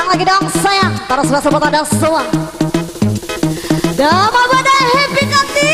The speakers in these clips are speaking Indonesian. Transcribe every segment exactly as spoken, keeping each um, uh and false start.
Goyang lagi dong sayang. Terus bahasa buat ada semua. Damai pada happy kati.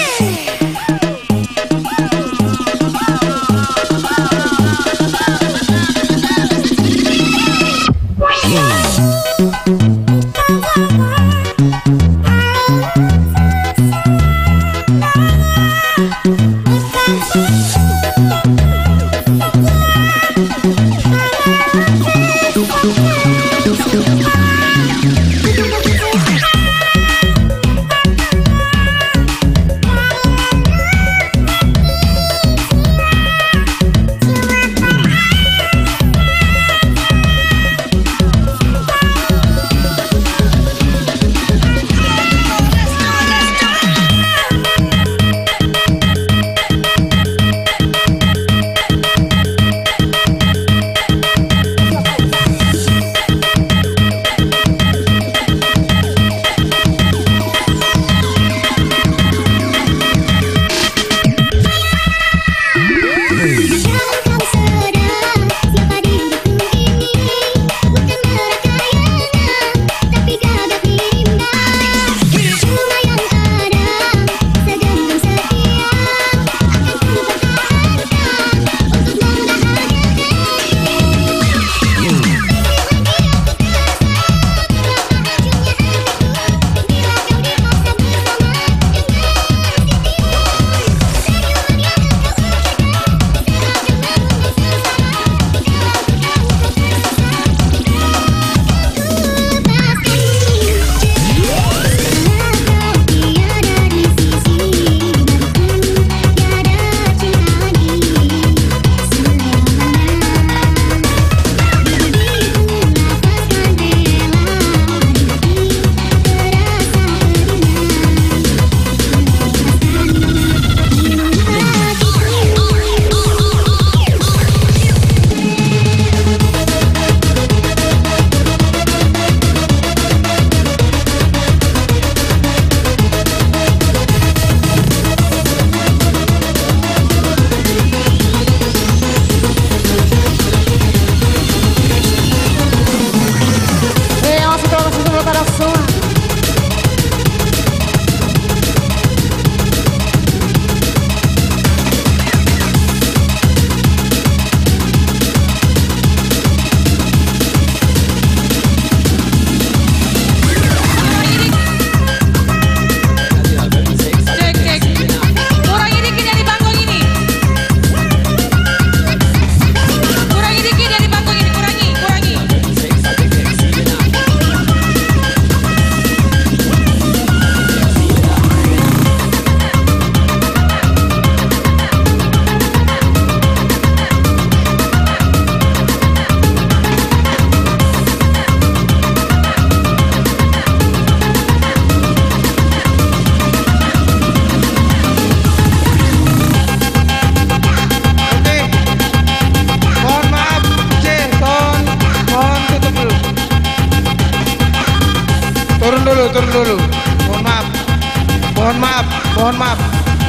turun dulu. Mohon maaf. Mohon maaf. Mohon maaf.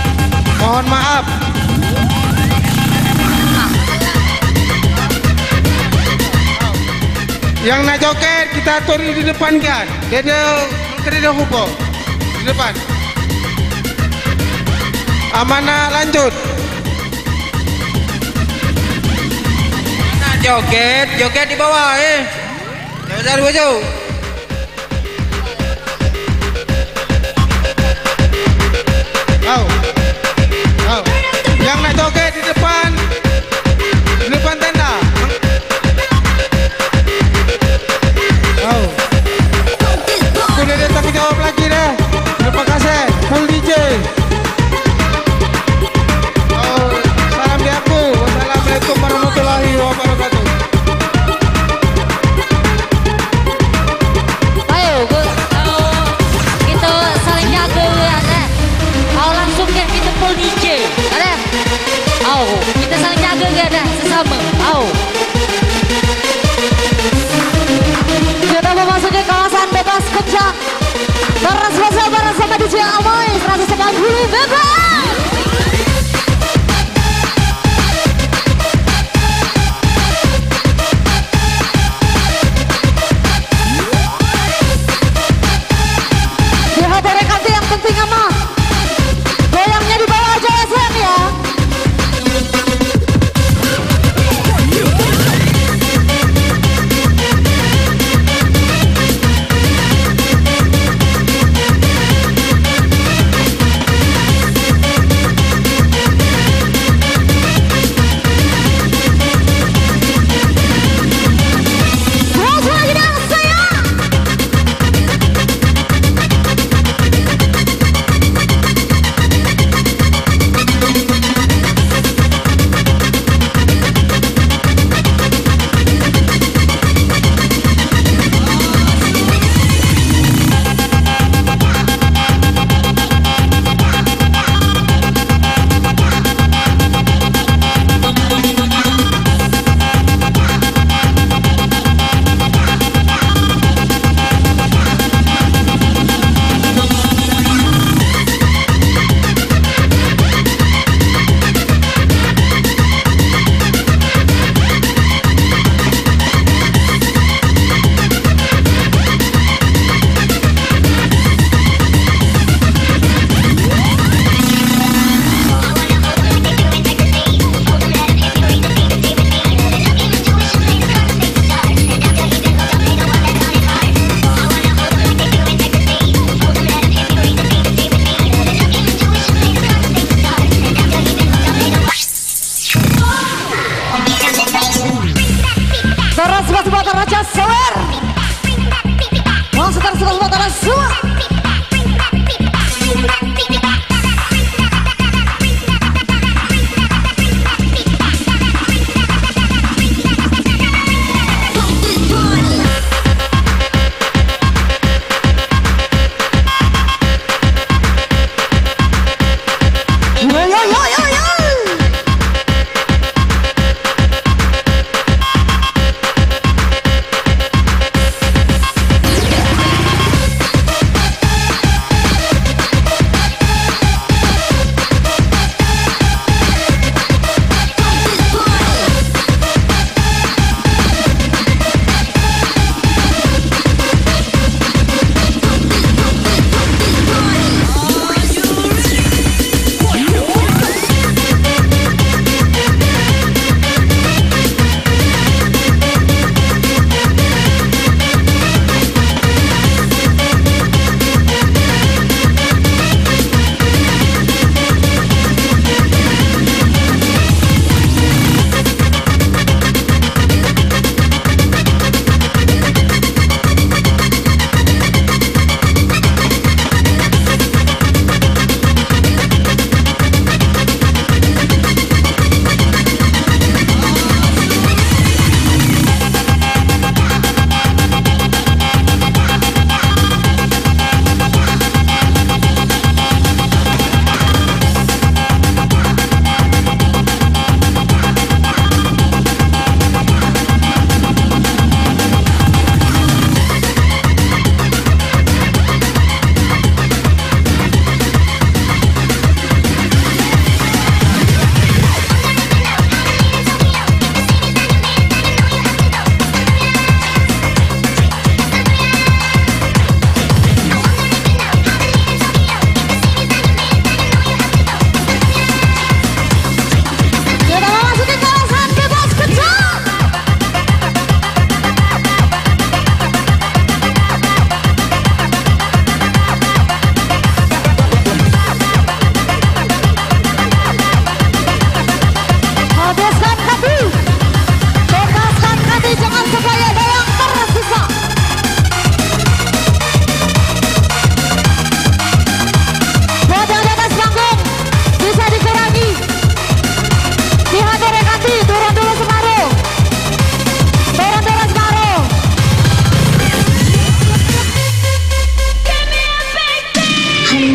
Mohon maaf. Yang nak joget kita turun di depan kan. Dia dia menteri dah hukum di depan. Amanah lanjut. Nak joget, joget di bawah eh. Jangan cari baju. Au. Au. Yang nak joget di depan. Di depan tenda. Au. Aku dah dia tanggung jawab lagi dah. Terima kasih. Full D J. Oh, salam di aku. Wassalamualaikum warahmatullahi wabarakatuh. Ayo, kita saling jaga ya, kan? Mau langsung ke kita full D J, kan? Ayo, kita saling jaga kan, sesama. Ayo. Kita mau masuk ke kawasan bebas kencang. Bareng sama bareng sama D J Amoy seratus sembilan puluh bebas.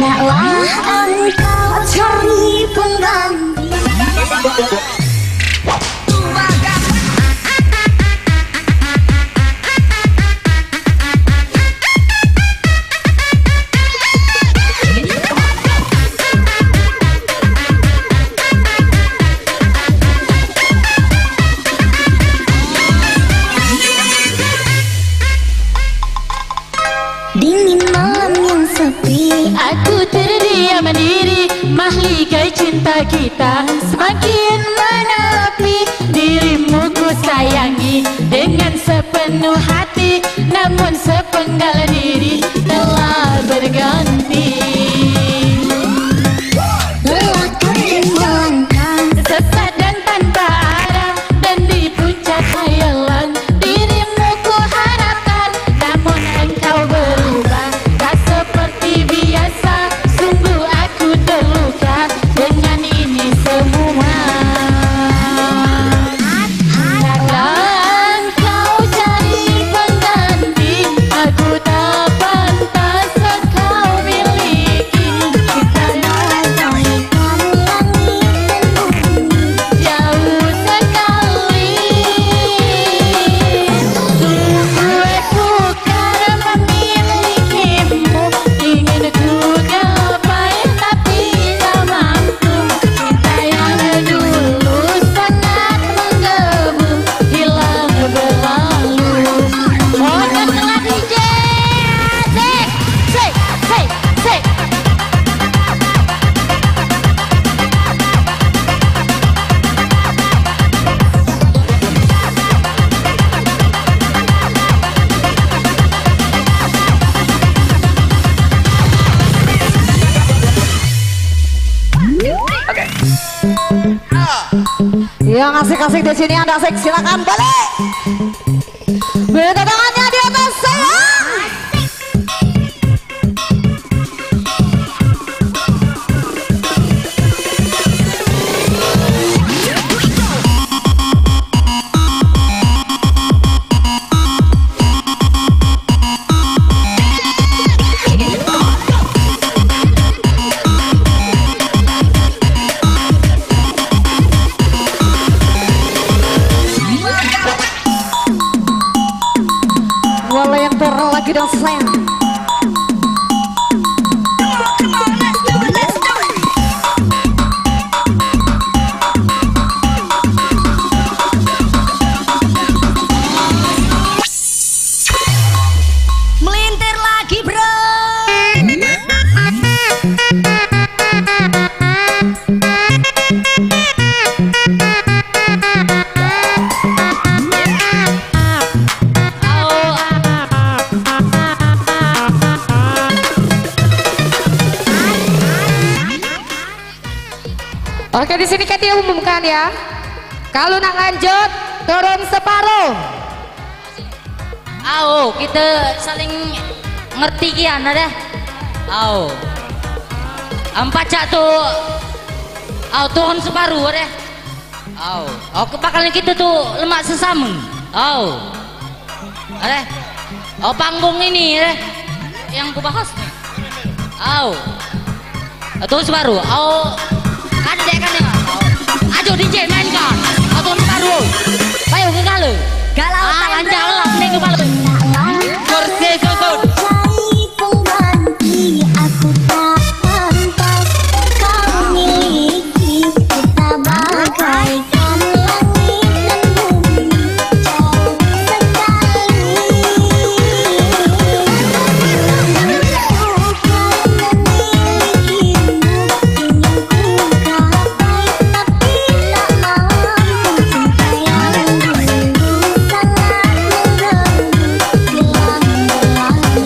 hendaklah engkau cari pengganti. Dingin malam yang sepi, aku terdiam mandiri, mahligai cinta kita semakin menepi. Dirimu ku sayangi dengan sepenuh hati, namun sepenggal diri telah berganti. lelah kaki melangkah, Sesat dan tanpa arah, dan di puncak khayalan dirimu ku harapkan, namun engkau berubah tak seperti biasa. Sungguh aku terluka dengan ini semua. Hendaklah engkau cari pengganti, aku tak pantas engkau miliki. Kita bagaikan langit dan bumi. jauh sekali. Sungguh aku karena memilikimu, ingin ku gapai tapi tak mampu. Cinta yang dulu sangat menggebu, hilang berlalu. Oh, tengah D J, asik, sik, sik, sik. Yang asik-asik di sini Anda asik, silakan balik. Beda tangannya di atas saya. Bola yang terlalu lagi dan sayang. Melintir lagi bro. Oke, di sini kan dia umumkan ya. Kalau nak lanjut turun separuh. Ayo kita saling ngerti kian ada. Ayo. Empat cak tuh. Ayo turun separuh ada. Ayo. Oh kebakalnya kita tuh lemak sesama. Ayo. Ada. Oh panggung ini ada. Yang kubahas nih. Ayo. Turun separuh. Ayo. Ada dek kan ya. Ayo D J mainkan. Ayo turun separuh. Ayo ke galau. Galau Ah lancar lah ning kepala. Kursi susun. Cari pengganti, aku tak pantas kau miliki. Kita bagaikan langit dan bumi, jauh sekali. Aku kan memilikimu, ingin ku gapai tapi tak mampu. Cinta yang dulu sangat menggebu, hilang berlalu.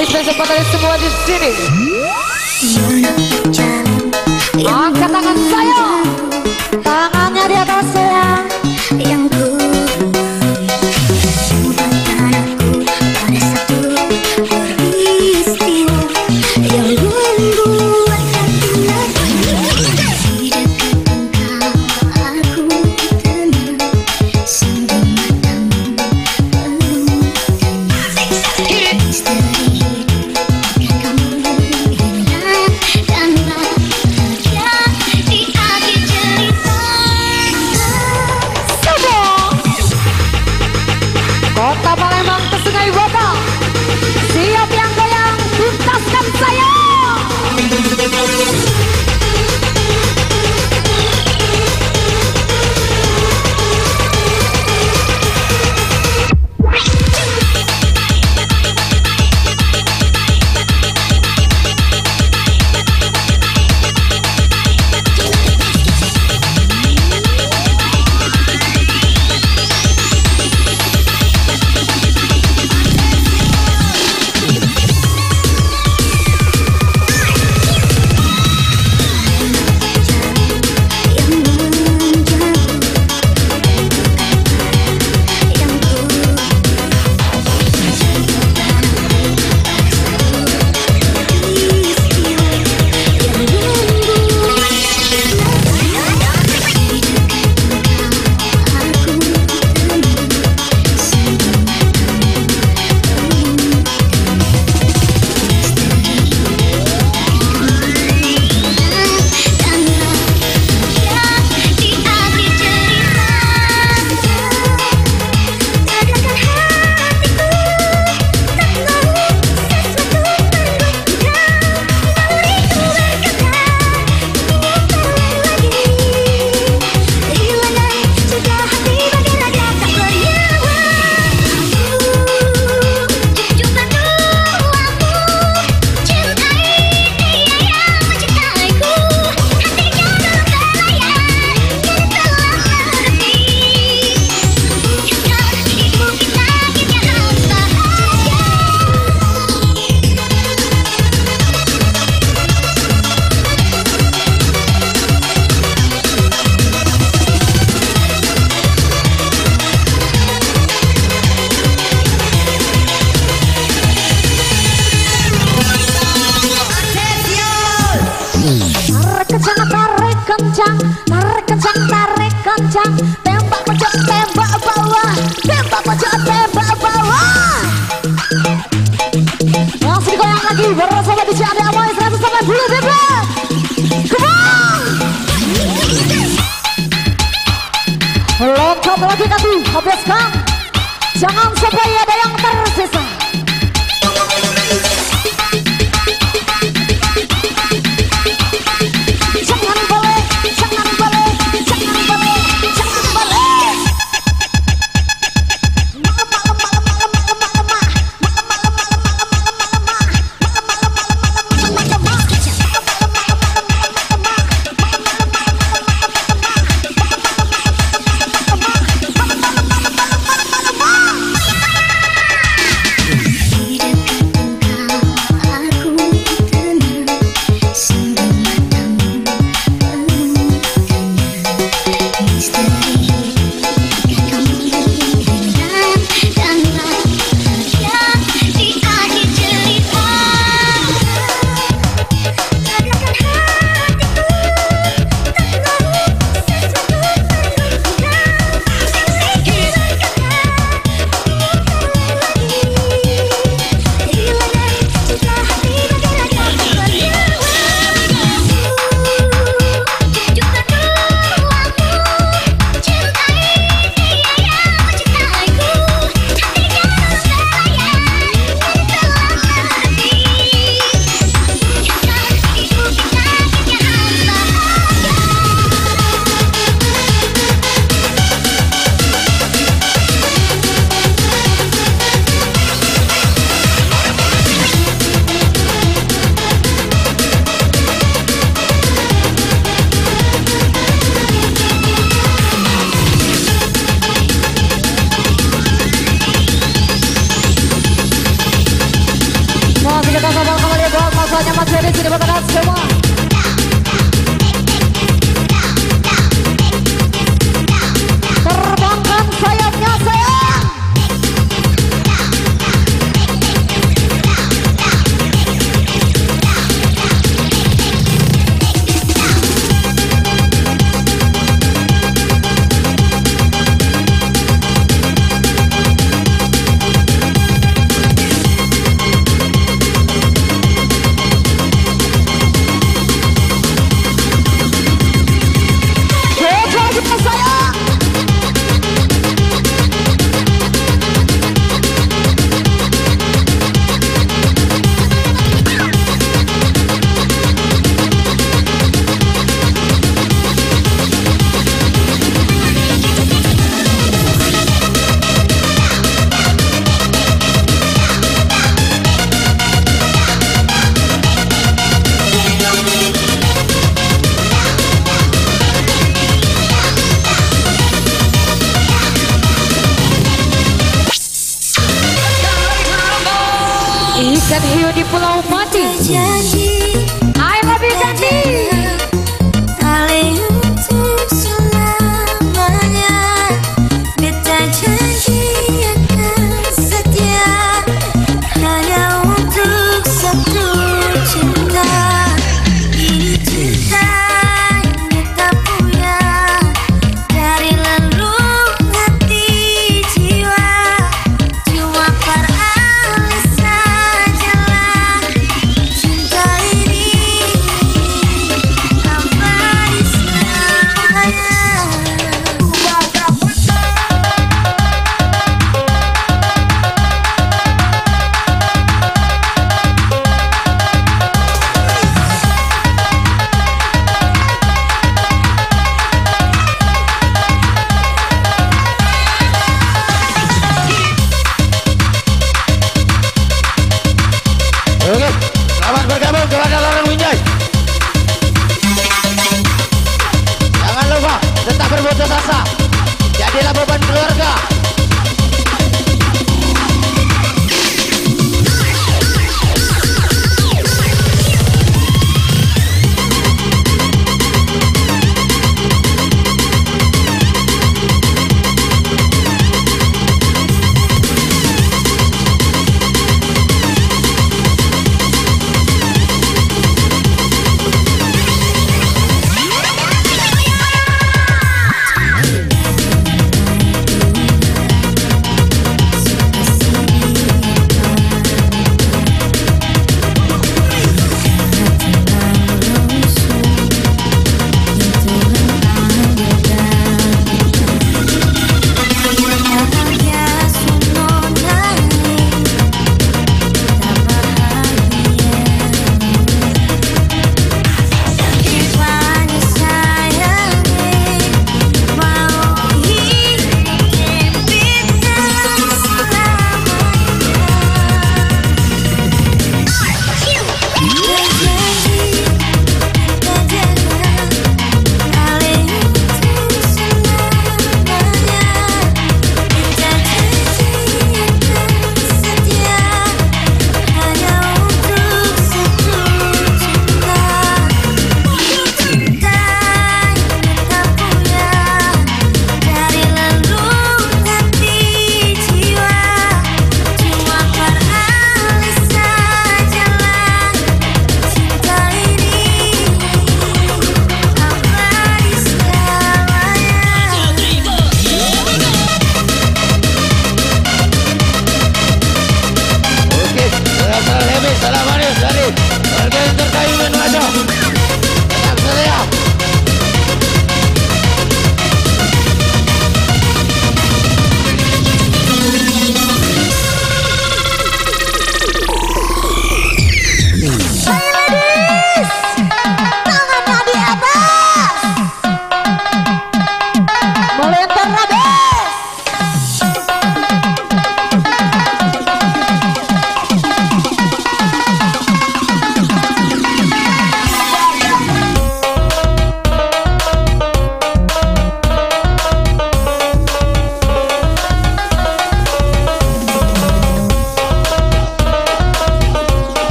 spesialis spesialis semua di sini. Angkat tangan saya, tangannya di atas saya. Yang ku buatkan aku pada satu peristiwa yang membuat hati di dekat engkau aku tenang sambil matamu penuh tanya misteri hidup kamu hilang dan bahagia di akhir cerita. Kota Palembang ke Sungai Bata, siap yang goyang, tuntaskan saya. Tarik kencang, tarik kencang, tarik kencang, tembak pojok, tembak bawah, tembak pojok, tembak bawah. Langsung digoyang lagi bersama D J Ade Amoy seratus sembilan puluh D B. Come on. Lengkap lagi kaki, habiskan. Jangan sampai ada yang tersisa. buat hiu di Pulau Mati. Hai mobil cantik. Kali untuk selamanya, beta janji akan setia hanya untuk satu cinta. Ini cinta yang beta punya dari lelung hati jiwa. Cuma peralih sajalah cinta ini abadi selamanya. Oke, selamat bergabung kepada Lorong Winjai. Jangan lupa tetap berputus asa. Jadilah beban keluarga.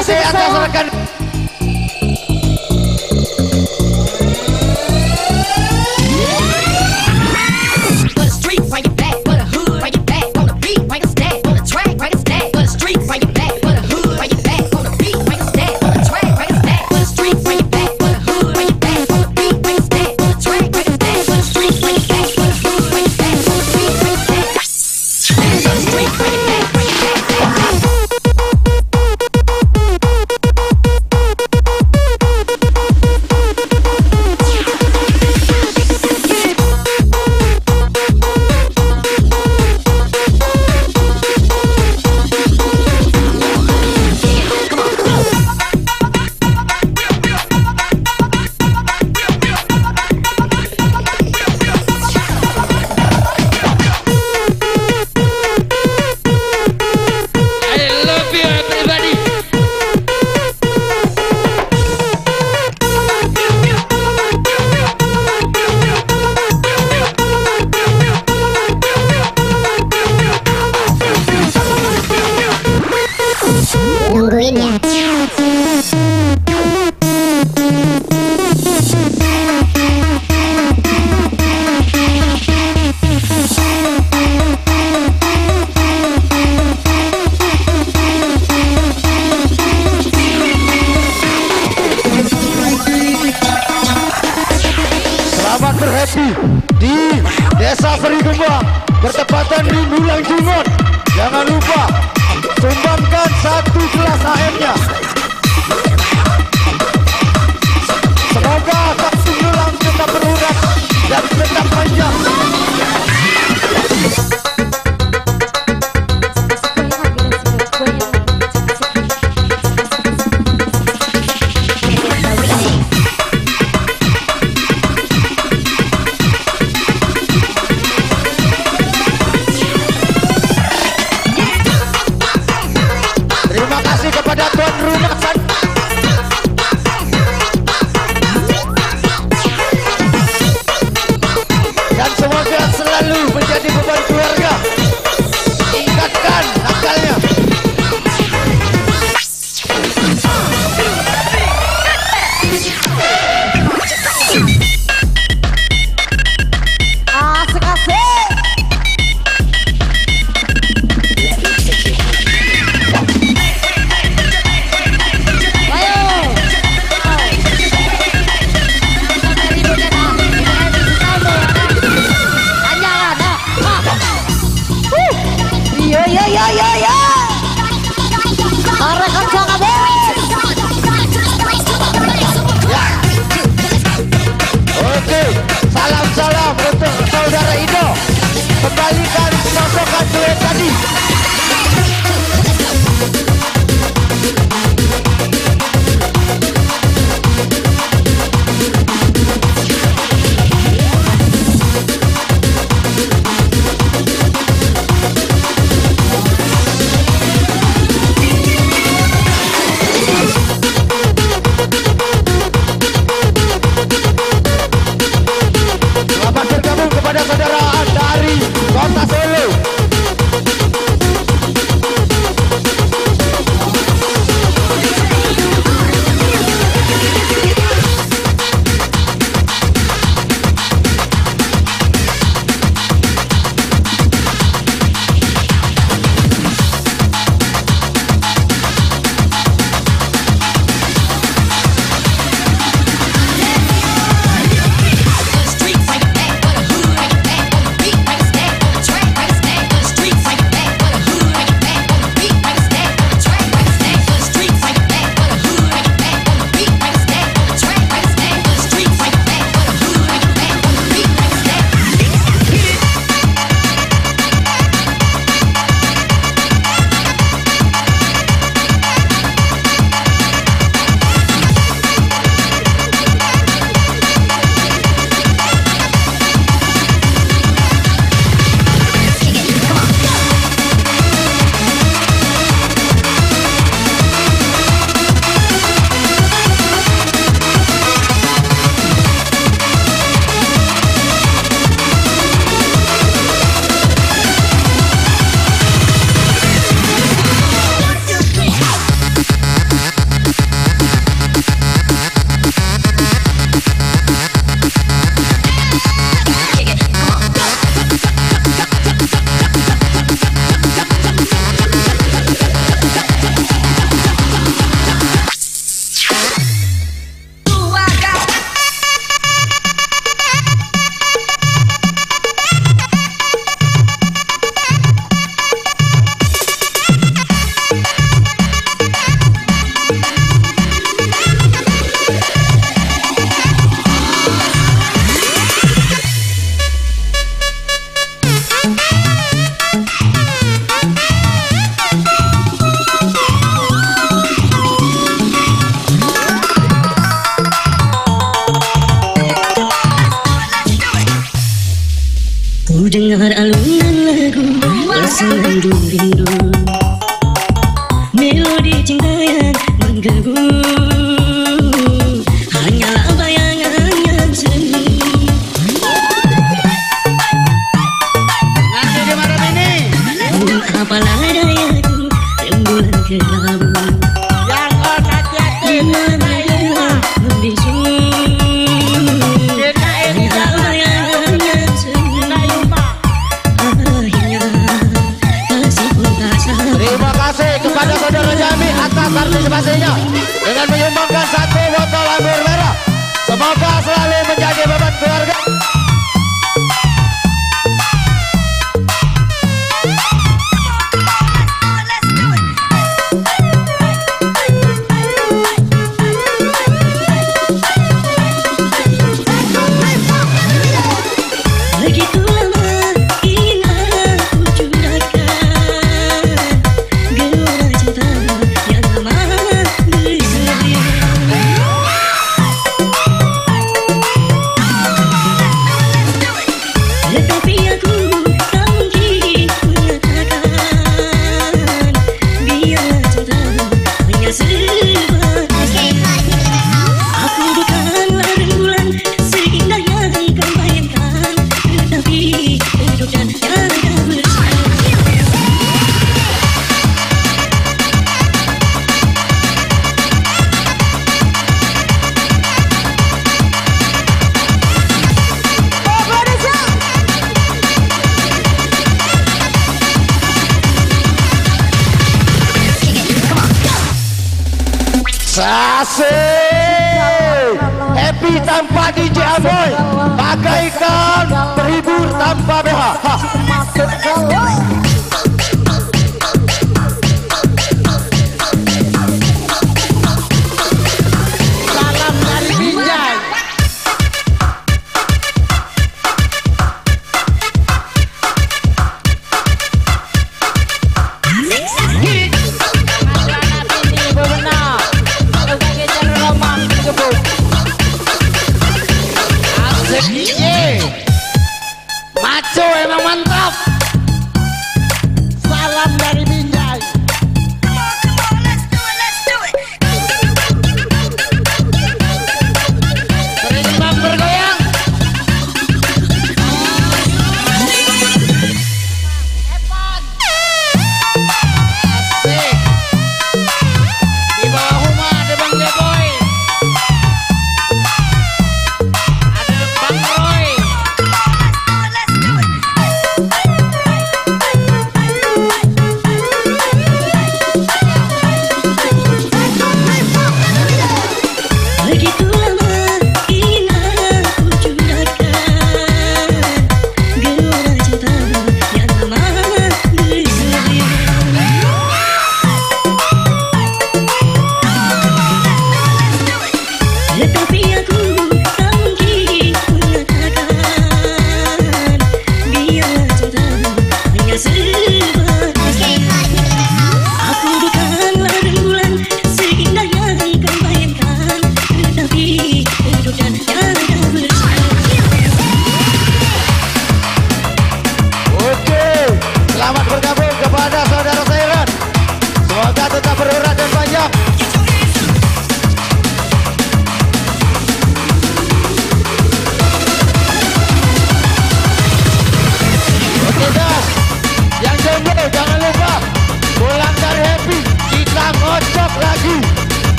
kasih atas rekan. Nungguin ya. Selamat berhappy di Desa Serigembang bertepatan di bulan Jumat. Jangan lupa sumbangkan satu gelas A M-nya. Semoga kampung Lulang tetap berurat dan tetap panjang. Terima kasih kepada tuan rumah dan semoga selalu menjadi beban keluarga. Tingkatkan nakalnya. Asik-asik. Yo yo yo yo yo. Tarik kencang habis. Oke, salam-salam untuk saudara Ido. Kembalikan sosokan duet tadi. Selamat bergabung kepada saudara dari Kota Solo. Ku dengar alunan lagu bersenandung rindu, melodi cinta yang menggebu, hanyalah bayangan yang semu. Nanti di malam ini Apalah dayaku rembulan kelabu yang on hati-hati di mana dia membisu, hanyalah bayangan yang semu. Akhirnya kasih pun tak sampai. Terima kasih kepada saudara Jami atas partisipasinya dengan menyumbangkan satu botol anggur merah. Semoga selalu menjadi beban keluarga. Begitu lama ingin aku curahkan gelora cinta yang lama berseri. Tetapi aku tak mungkin mengatakan biarlah cinta hanya sebatas. Aku bukanlah rembulan seindah yang kau bayangkan, tetapi hidup dan tiada bersama. Asik, happy tanpa D J Aboy, bagaikan terhibur tanpa B H. Ha. Salam dari Binjai.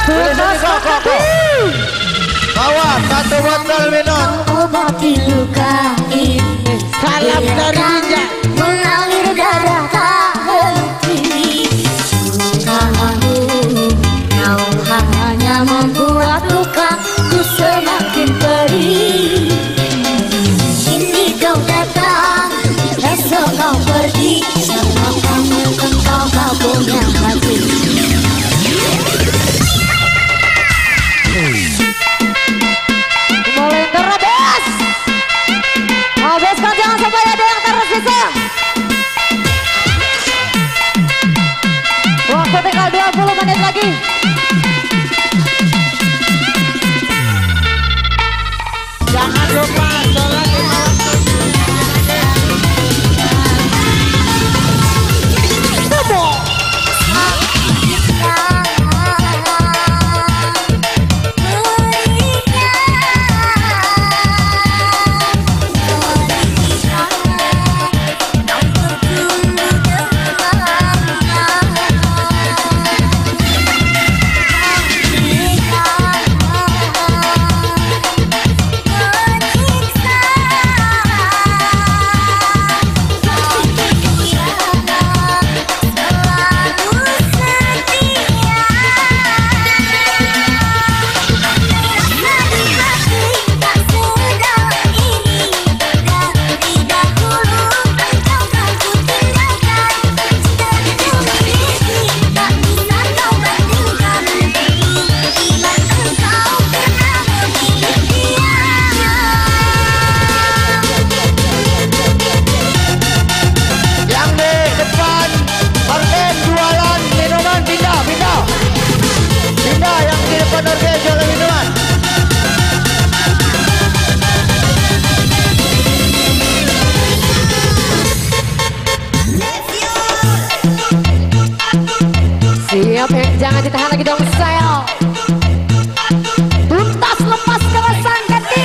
Tuntas hati. Bawa satu botol minum. Obati luka ini. Salam dari Ninja. Mengalir darah tak henti. Kamu, kau hanya membuat lukaku semakin perih. Ini kau datang, esok kau pergi. Sama kamu engkau kau punya hati. Mulai terobos. Habiskan jangan sampai ada yang tersisa. Waktu tinggal dua puluh menit lagi. Jangan lupa sholat lima waktu. Siap ya, jangan ditahan lagi dong saya. Tuntas lepas kawasan ganti.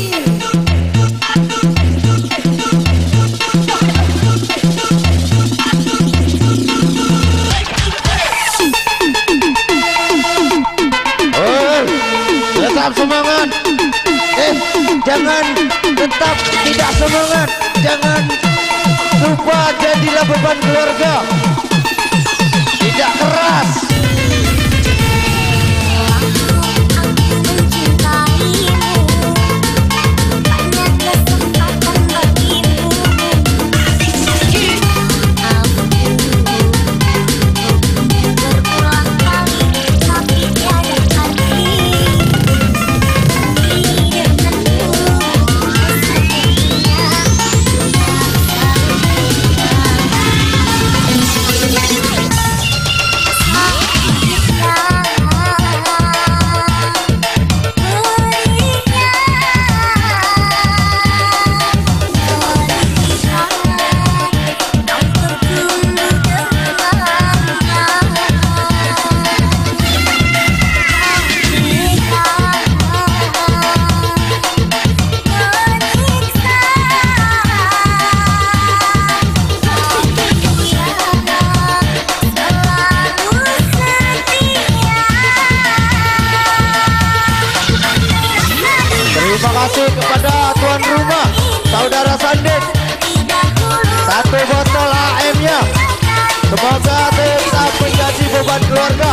Oh, tetap semangat. Eh, jangan tetap tidak semangat. Jangan lupa jadilah beban keluarga. Tidak keras. Terima kasih kepada tuan rumah, saudara Sandit. Satu botol A M-nya. Semoga tetap menjadi beban keluarga.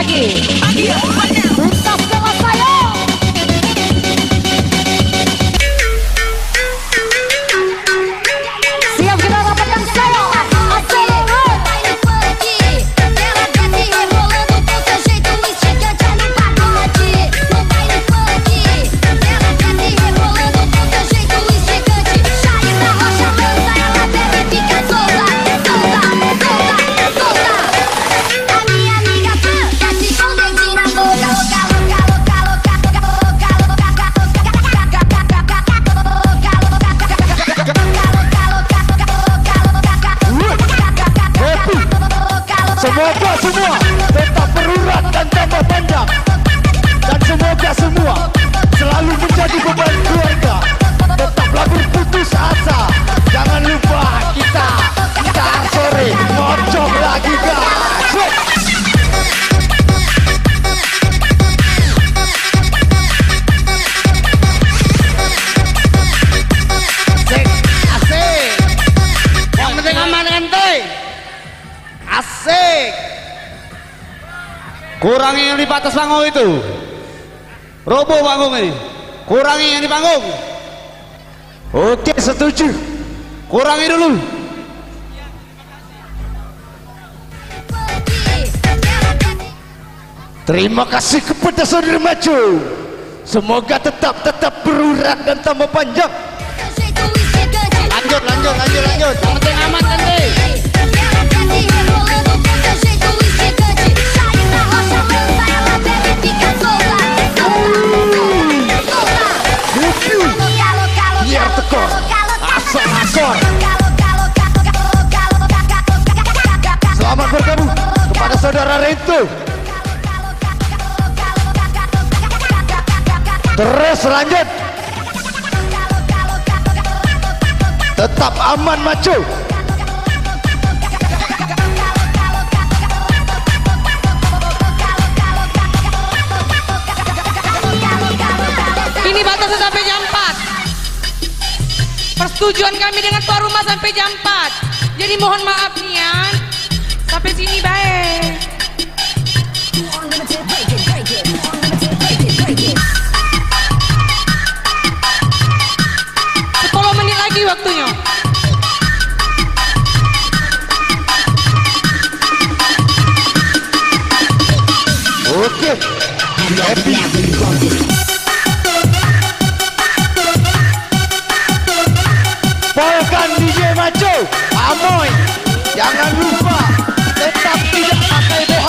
lagi. Tuntas kelas saya. Siap kita rapatkan saya. Acelerar. Ela desce rebolando com seu jeito instigante no pagode. No baile funk, ela desce rebolando com seu jeito instigante. Sai da rocha, dança, ela bebe e fica solta, solta, solta, solta. A minha amiga desce com o dedinho na boca, louca, louca, louca, louca, louca, Semoga semua tetap berurat dan tambah panjang, dan semoga semua selalu menjadi beban keluarga. Tetaplah berputus asa. Jangan lupa kita ntar sore mocok lagi guys. Asik, asik. Yang penting aman kan teh. Asik. Kurangi yang di atas panggung itu. Robo panggung ini. Kurangi yang di panggung. Oke, setuju. Kurangi dulu. Terima kasih kepada saudara Maco. Semoga tetap tetap berurat dan tambah panjang. Lanjut, lanjut, lanjut, lanjut. Yang penting aman kan deh. Biar tekor, asal-asal. Selamat bergabung kepada saudara Rento. Terus lanjut. Tetap aman Maco. Ini batasnya sampai jam empat. Persetujuan kami dengan tuan rumah sampai jam empat. Jadi mohon maaf nih ya. Sampai sini baik. sepuluh menit lagi waktunya. Oke. Happy. Polkan D J Maco, Amoy, jangan lupa tetap tidak pakai B H.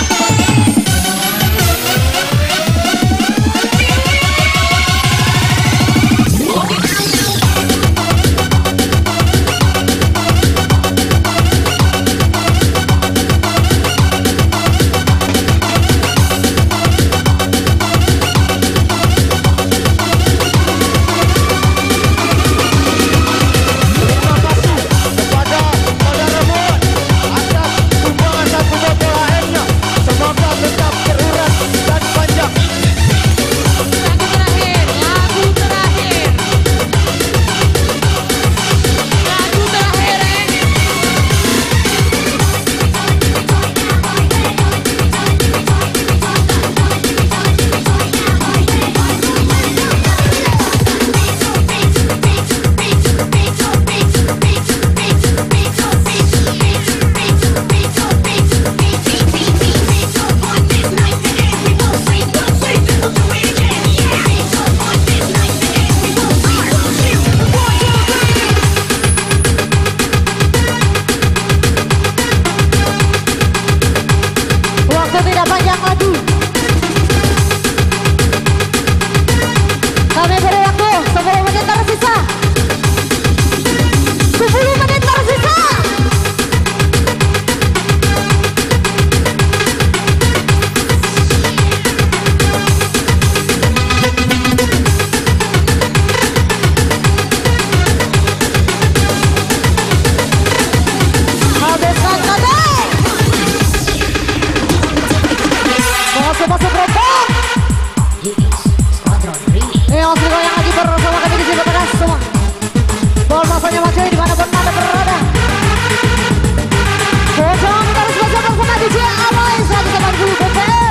Rasanya Mas Joy dimanapun Anda berada. Bocor terus bersama D J Amoy seratus delapan puluh B P M.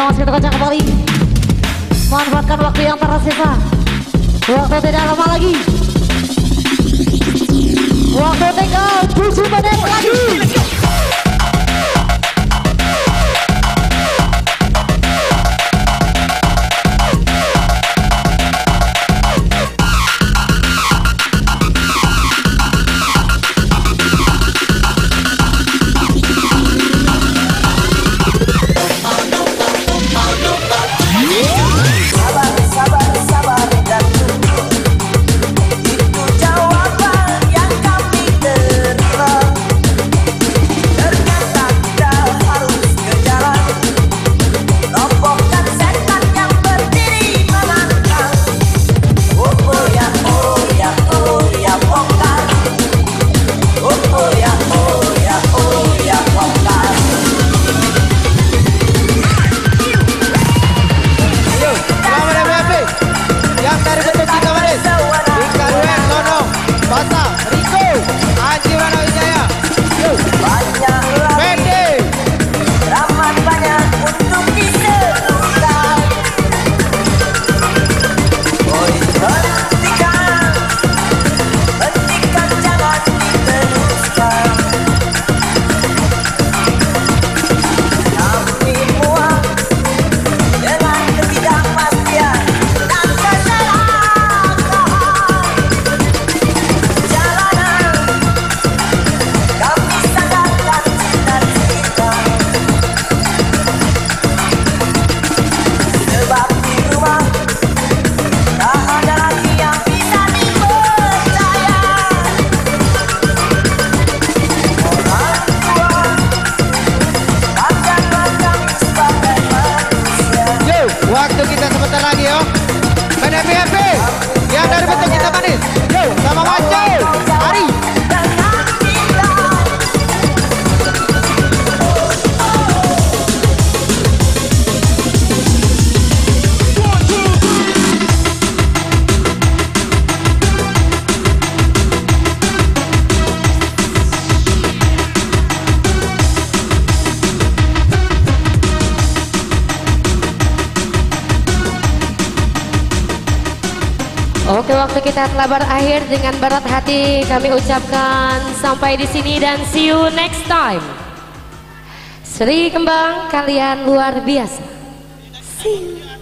masih kita kocak kembali. Manfaatkan waktu yang tersisa. Waktu tidak lama lagi. Waktu tinggal tujuh menit lagi. Waktu kita sebentar lagi yo. Main happy happy. Yang dari bentuk kita manis. Yo, sama Maco. Hari. Oke, waktu kita telah berakhir. Dengan berat hati kami ucapkan sampai di sini dan see you next time. Sri Kembang, kalian luar biasa. See you.